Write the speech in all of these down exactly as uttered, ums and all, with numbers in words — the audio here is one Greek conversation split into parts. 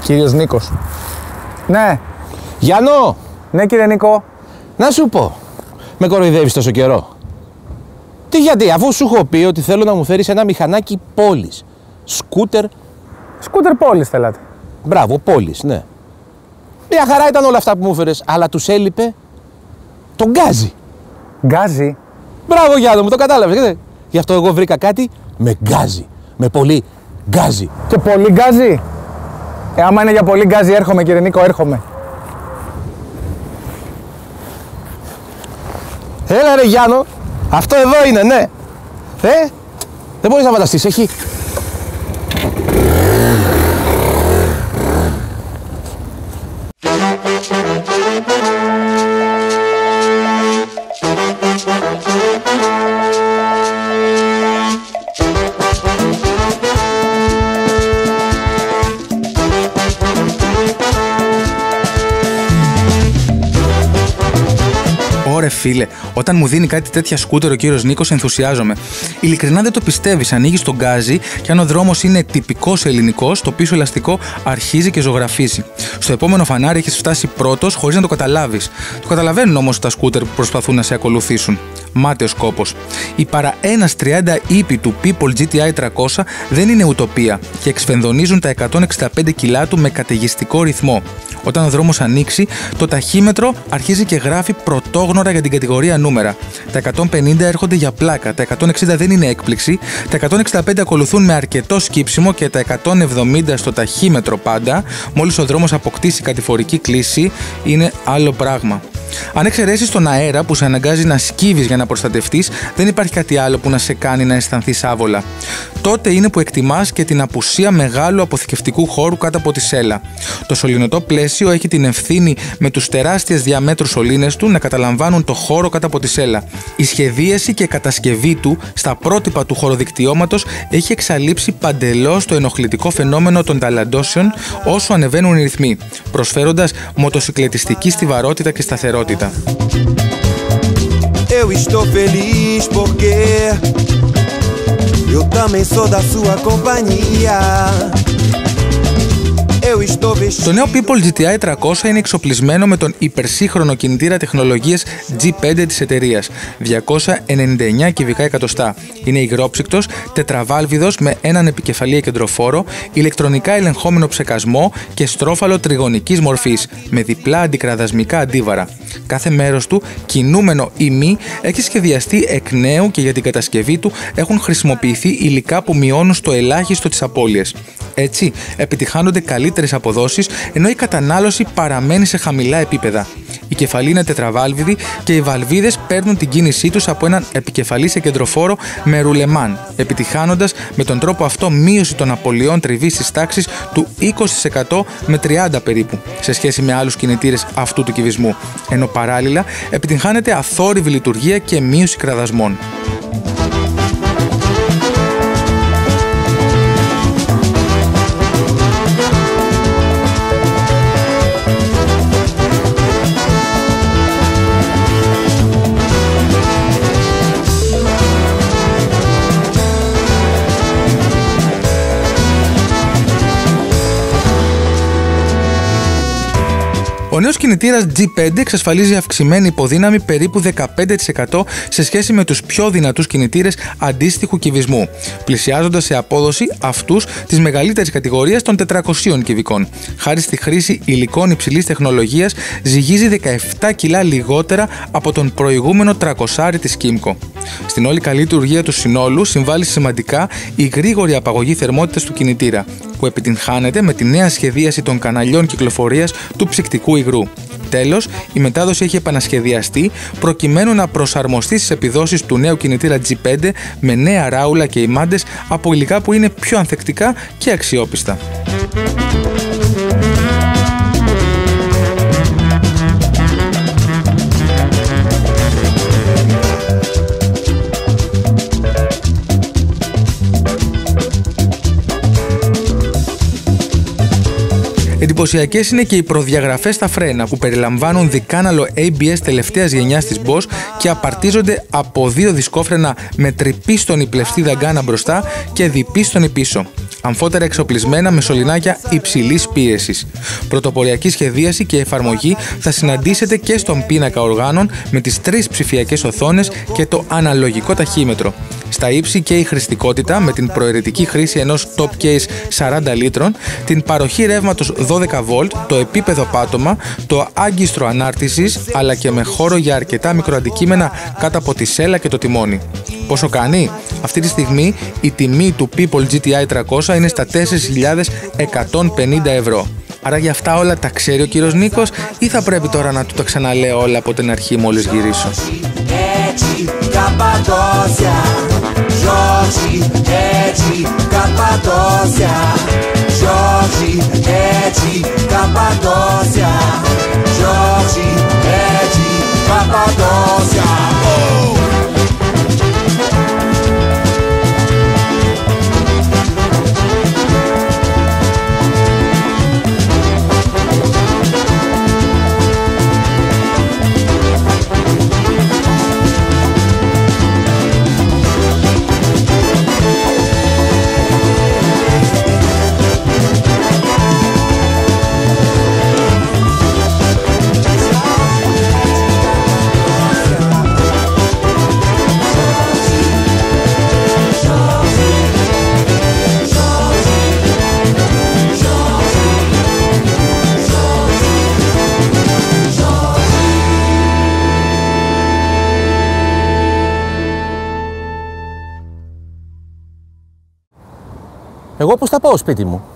Κύριος Νίκος. Ναι. Γιάννο! Ναι, κύριε Νίκο. Να σου πω, με κοροϊδεύεις τόσο καιρό? Τι γιατί, αφού σου έχω πει ότι θέλω να μου φέρεις ένα μηχανάκι πόλης. Σκούτερ. Σκούτερ πόλης θέλατε. Μπράβο, πόλης, ναι. Μια χαρά ήταν όλα αυτά που μου έφερες, αλλά τους έλειπε το γκάζι. Γκάζι. Μπράβο Γιάννο, μου το κατάλαβες. Γι' αυτό εγώ βρήκα κάτι με γκάζι. Με πολύ γκάζι. Και πολύ γκάζι. Ε, άμα είναι για πολύ γκάζι, έρχομαι κύριε Νίκο, έρχομαι. Έλα ρε Γιάννο, αυτό εδώ είναι, ναι. Ε, δεν μπορείς να φανταστείς, έχει... Ωρε φίλε, όταν μου δίνει κάτι τέτοια σκούτερ ο κύριος Νίκος, ενθουσιάζομαι. Ειλικρινά δεν το πιστεύεις. Ανοίγεις τον γκάζι και αν ο δρόμος είναι τυπικός ελληνικός, το πίσω ελαστικό αρχίζει και ζωγραφίζει. Στο επόμενο φανάρι έχεις φτάσει πρώτος χωρίς να το καταλάβεις. Το καταλαβαίνουν όμως τα σκούτερ που προσπαθούν να σε ακολουθήσουν. Μάταιος κόπος. Οι παρά ένας τριάντα ύπη του People τζι τι άι τριακόσια δεν είναι ουτοπία και εξφενδονίζουν τα εκατόν εξήντα πέντε κιλά του με καταιγιστικό ρυθμό. Όταν ο δρόμος ανοίξει, το ταχύμετρο αρχίζει και γράφει πρωτόγνωρα για την κατηγορία νούμερα. Τα εκατόν πενήντα έρχονται για πλάκα, τα εκατόν εξήντα δεν είναι έκπληξη, τα εκατόν εξήντα πέντε ακολουθούν με αρκετό σκύψιμο και τα εκατόν εβδομήντα στο ταχύμετρο πάντα, μόλις ο δρόμος αποκτήσει κατηφορική κλίση, είναι άλλο πράγμα. Αν εξαιρέσεις τον αέρα που σε αναγκάζει να σκύβεις για να προστατευτείς, δεν υπάρχει κάτι άλλο που να σε κάνει να αισθανθείς άβολα. Τότε είναι που εκτιμάς και την απουσία μεγάλου αποθηκευτικού χώρου κάτω από τη σέλα. Το σωληνωτό πλαίσιο έχει την ευθύνη με τους τεράστιες διαμέτρους σωλήνες του να καταλαμβάνουν το χώρο κάτω από τη σέλα. Η σχεδίαση και κατασκευή του στα πρότυπα του χωροδικτυώματος έχει εξαλείψει παντελώς το ενοχλητικό φαινόμενο των ταλαντώσεων όσο ανεβαίνουν οι ρυθμοί, προσφέροντας μοτοσυκλετιστική στιβαρότητα και σταθερότητα. Eu estou feliz porque eu também sou da sua companhia. Το νέο People τζι τι άι τριακόσια είναι εξοπλισμένο με τον υπερσύγχρονο κινητήρα τεχνολογίας τζι πέντε της εταιρείας, διακόσια ενενήντα εννέα κυβικά εκατοστά. Είναι υγρόψυκτος, τετραβάλβιδος με έναν επικεφαλή κεντροφόρο, ηλεκτρονικά ελεγχόμενο ψεκασμό και στρόφαλο τριγωνικής μορφής, με διπλά αντικραδασμικά αντίβαρα. Κάθε μέρος του, κινούμενο ή μη, έχει σχεδιαστεί εκ νέου και για την κατασκευή του έχουν χρησιμοποιηθεί υλικά που μειώνουν στο ελάχιστο τις απώλειες. Έτσι, επιτυχάνονται καλύτερες αποδόσεις, ενώ η κατανάλωση παραμένει σε χαμηλά επίπεδα. Η κεφαλή είναι τετραβάλβιδη και οι βαλβίδες παίρνουν την κίνησή τους από έναν επικεφαλή σε κεντροφόρο με ρουλεμάν, επιτυχάνοντας με τον τρόπο αυτό μείωση των απολειών τριβής της τάξης του είκοσι τοις εκατό με τριάντα τοις εκατό περίπου, σε σχέση με άλλους κινητήρες αυτού του κυβισμού, ενώ παράλληλα επιτυγχάνεται αθόρυβη λειτουργία και μείωση κραδασμών. Ο νέος κινητήρας τζι πέντε εξασφαλίζει αυξημένη υποδύναμη περίπου δεκαπέντε τοις εκατό σε σχέση με τους πιο δυνατούς κινητήρες αντίστοιχου κυβισμού, πλησιάζοντας σε απόδοση αυτούς της μεγαλύτερης κατηγορίας των τετρακοσίων κυβικών. Χάρη στη χρήση υλικών υψηλής τεχνολογίας, ζυγίζει δεκαεπτά κιλά λιγότερα από τον προηγούμενο τριακόσια της Kymco. Στην όλη καλή λειτουργία του συνόλου συμβάλλει σημαντικά η γρήγορη απαγωγή θερμότητας του κινητήρα, που επιτυγχάνεται με τη νέα σχεδίαση των καναλιών κυκλοφορίας του ψυκτικού υγρού. Τέλος, η μετάδοση έχει επανασχεδιαστεί προκειμένου να προσαρμοστεί στις επιδόσεις του νέου κινητήρα τζι πέντε με νέα ράουλα και ημάντες από υλικά που είναι πιο ανθεκτικά και αξιόπιστα. Εντυπωσιακές είναι και οι προδιαγραφές στα φρένα που περιλαμβάνουν δικάναλο έι μπι ες τελευταίας γενιάς της Bosch και απαρτίζονται από δύο δισκόφρενα με τρυπίστονη πλευστή γκάνα μπροστά και διπίστονη πίσω. Αμφότερα εξοπλισμένα με σωληνάκια υψηλής πίεσης. Πρωτοποριακή σχεδίαση και εφαρμογή θα συναντήσετε και στον πίνακα οργάνων με τις τρεις ψηφιακές οθόνες και το αναλογικό ταχύμετρο. Στα ύψη και η χρηστικότητα με την προαιρετική χρήση ενός top case σαράντα λίτρων, την παροχή ρεύματος δώδεκα βολτ, το επίπεδο πάτωμα, το άγκιστρο ανάρτησης αλλά και με χώρο για αρκετά μικροαντικείμενα κάτω από τη σέλα και το τιμόνι. Πόσο κάνει? Αυτή τη στιγμή η τιμή του People τζι τι άι τριακόσια είναι στα τέσσερις χιλιάδες εκατόν πενήντα ευρώ. Άρα για αυτά όλα τα ξέρει ο κύριος Νίκος ή θα πρέπει τώρα να του τα ξαναλέω όλα από την αρχή μόλις γυρίσω? Εγώ πώς θα πάω σπίτι μου?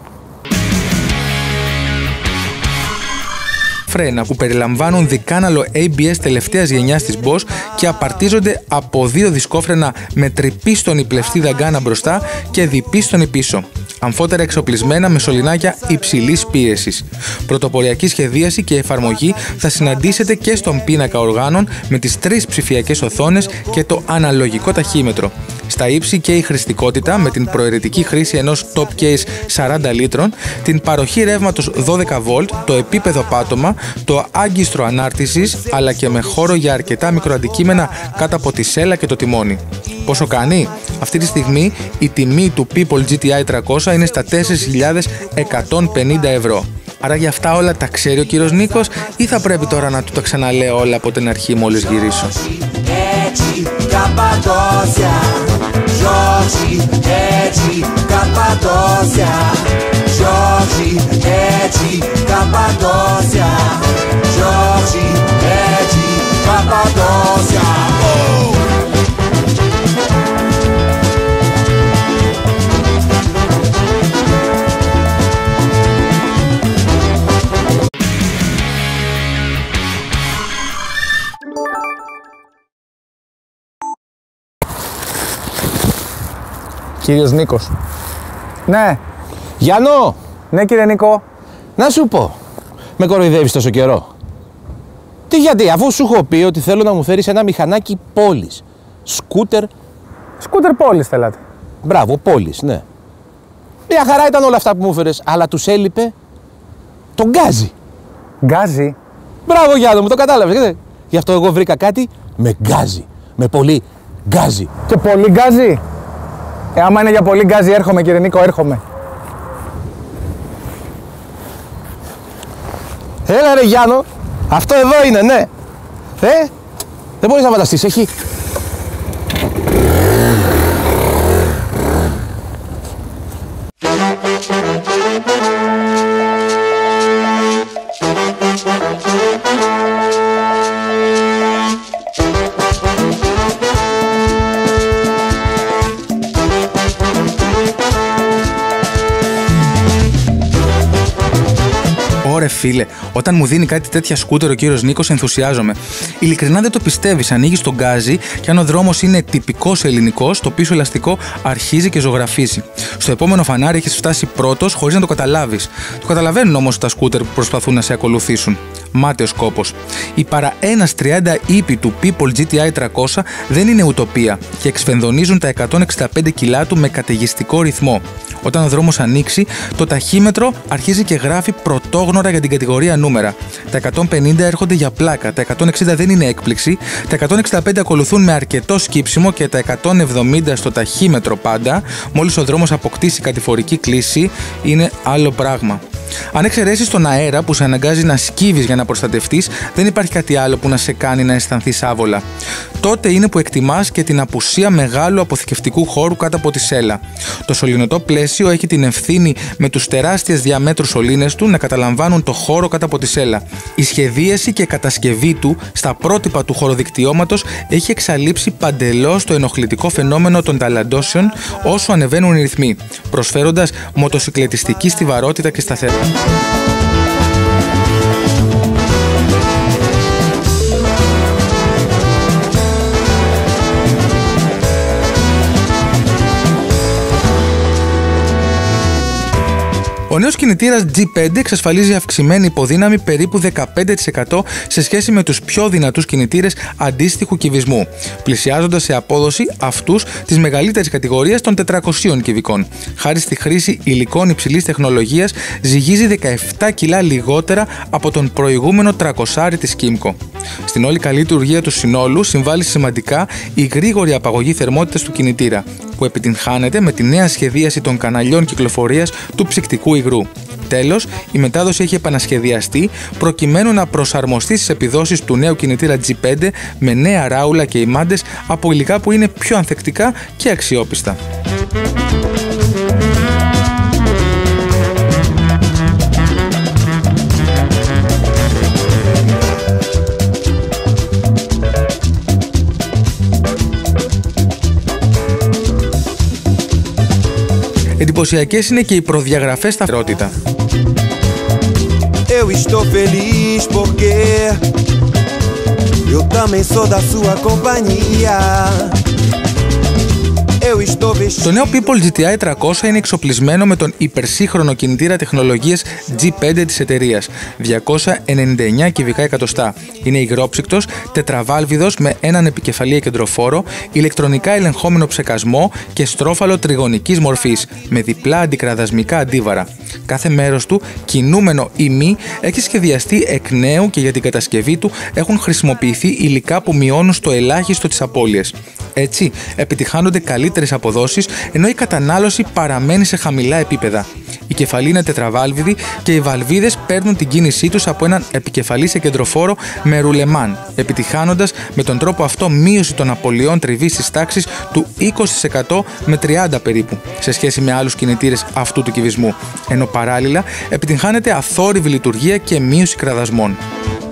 Φρένα που περιλαμβάνουν δικάναλο έι μπι ες τελευταίας γενιάς της Bosch και απαρτίζονται από δύο δισκόφρενα με τρυπίστονη πλευστή γκάνα μπροστά και διπίστονη πίσω. Αμφότερα εξοπλισμένα με σωληνάκια υψηλής πίεσης. Πρωτοποριακή σχεδίαση και εφαρμογή θα συναντήσετε και στον πίνακα οργάνων με τις τρεις ψηφιακές οθόνες και το αναλογικό ταχύμετρο. Στα ύψη και η χρηστικότητα με την προαιρετική χρήση ενός top case σαράντα λίτρων, την παροχή ρεύματος δώδεκα βολτ, το επίπεδο πάτωμα, το άγκιστρο ανάρτησης αλλά και με χώρο για αρκετά μικροαντικείμενα κάτω από τη σέλα και το τιμόνι. Πόσο κάνει? Αυτή τη στιγμή η τιμή του People τζι τι άι τριακόσια είναι στα τέσσερις χιλιάδες εκατόν πενήντα ευρώ. Άρα για αυτά όλα τα ξέρει ο κύριος Νίκος ή θα πρέπει τώρα να του τα ξαναλέω όλα από την αρχή μόλις γυρίσω? Κύριος Νίκος. Ναι. Γιάννο! Ναι, κύριε Νίκο. Να σου πω, με κοροϊδεύεις τόσο καιρό? Τι γιατί, αφού σου έχω πει ότι θέλω να μου φέρεις ένα μηχανάκι πόλης. Σκούτερ. Σκούτερ πόλης θέλατε? Μπράβο, πόλης, ναι. Μια χαρά ήταν όλα αυτά που μου έφερες, αλλά τους έλειπε το γκάζι. Γκάζι? Μπράβο Γιάννο μου, το κατάλαβες. Γι' αυτό εγώ βρήκα κάτι με γκάζι. Με πολύ γκάζι. Και πολύ γκάζι? Ε, άμα είναι για πολύ γκάζι, έρχομαι κύριε Νίκο, έρχομαι. Έλα ρε Γιάννο, αυτό εδώ είναι, ναι. Ε, δεν μπορείς να φανταστείς, έχει. Φίλε, όταν μου δίνει κάτι τέτοια σκούτερ ο κύριος Νίκος, ενθουσιάζομαι. Ειλικρινά δεν το πιστεύεις. Ανοίγεις τον γκάζι και αν ο δρόμος είναι τυπικός ελληνικός, το πίσω ελαστικό αρχίζει και ζωγραφίζει. Στο επόμενο φανάρι έχεις φτάσει πρώτος χωρίς να το καταλάβεις. Το καταλαβαίνουν όμως τα σκούτερ που προσπαθούν να σε ακολουθήσουν. Μάταιος κόπος. Η παρά ένας τριάντα ύπη του People τζι τι άι τριακόσια δεν είναι ουτοπία και εξφενδονίζουν τα εκατόν εξήντα πέντε κιλά του με καταιγιστικό ρυθμό. Όταν ο δρόμος ανοίξει, το ταχύμετρο αρχίζει και γράφει πρωτόγνωρα για την κατηγορία νούμερα. Τα εκατόν πενήντα έρχονται για πλάκα, τα εκατόν εξήντα δεν είναι έκπληξη, τα εκατόν εξήντα πέντε ακολουθούν με αρκετό σκύψιμο και τα εκατόν εβδομήντα στο ταχύμετρο πάντα. Μόλις ο δρόμος αποκτήσει κατηφορική κλίση, είναι άλλο πράγμα. Αν εξαιρέσεις τον αέρα που σε αναγκάζει να σκύβεις για να προστατευτείς, δεν υπάρχει κάτι άλλο που να σε κάνει να αισθανθείς άβολα. Τότε είναι που εκτιμάς και την απουσία μεγάλου αποθηκευτικού χώρου κάτω από τη σέλα. Το σωληνωτό πλαίσιο έχει την ευθύνη με τους τεράστιες διαμέτρους σωλήνες του να καταλαμβάνουν το χώρο κάτω από τη σέλα. Η σχεδίαση και κατασκευή του στα πρότυπα του χωροδικτυώματος έχει εξαλείψει παντελώς το ενοχλητικό φαινόμενο των ταλαντώσεων όσο ανεβαίνουν οι ρυθμοί, προσφέροντας μοτοσυκλετιστική στιβαρότητα και σταθερότητα. Ο νέος κινητήρας τζι πέντε εξασφαλίζει αυξημένη υποδύναμη περίπου δεκαπέντε τοις εκατό σε σχέση με τους πιο δυνατούς κινητήρες αντίστοιχου κυβισμού, πλησιάζοντας σε απόδοση αυτούς της μεγαλύτερης κατηγορίας των τετρακοσίων κυβικών. Χάρη στη χρήση υλικών υψηλής τεχνολογίας, ζυγίζει δεκαεπτά κιλά λιγότερα από τον προηγούμενο τριακόσια της Kymco. Στην όλη καλή λειτουργία του συνόλου συμβάλλει σημαντικά η γρήγορη απαγωγή θερμότητας του κινητήρα, που επιτυγχάνεται με τη νέα σχεδίαση των καναλιών κυκλοφορίας του ψυκτικού υγρού. Τέλος, η μετάδοση έχει επανασχεδιαστεί προκειμένου να προσαρμοστεί στις επιδόσεις του νέου κινητήρα τζι πέντε με νέα ράουλα και ημάντες από υλικά που είναι πιο ανθεκτικά και αξιόπιστα. Εντυπωσιακές είναι και οι προδιαγραφές σταθερότητα. Eu estou feliz porque eu também sou da sua companhia. Το νέο People τζι τι άι τριακόσια είναι εξοπλισμένο με τον υπερσύγχρονο κινητήρα τεχνολογίας τζι πέντε της εταιρείας, διακόσια ενενήντα εννέα κυβικά εκατοστά. Είναι υγρόψυκτος, τετραβάλβιδος με έναν επικεφαλή κεντροφόρο, ηλεκτρονικά ελεγχόμενο ψεκασμό και στρόφαλο τριγωνικής μορφής, με διπλά αντικραδασμικά αντίβαρα. Κάθε μέρος του, κινούμενο ή μη, έχει σχεδιαστεί εκ νέου και για την κατασκευή του έχουν χρησιμοποιηθεί υλικά που μειώνουν στο ελάχιστο τις απώλειες. Έτσι, επιτυχάνονται καλύτερες αποδόσεις, ενώ η κατανάλωση παραμένει σε χαμηλά επίπεδα. Η κεφαλή είναι τετραβάλβιδη και οι βαλβίδες παίρνουν την κίνησή τους από έναν επικεφαλή σε κεντροφόρο με ρουλεμάν, επιτυχάνοντας με τον τρόπο αυτό μείωση των απολειών τριβής της τάξης του είκοσι τοις εκατό με τριάντα τοις εκατό περίπου, σε σχέση με άλλους κινητήρες αυτού του κυβισμού, ενώ παράλληλα επιτυγχάνεται αθόρυβη λειτουργία και μείωση κραδασμών.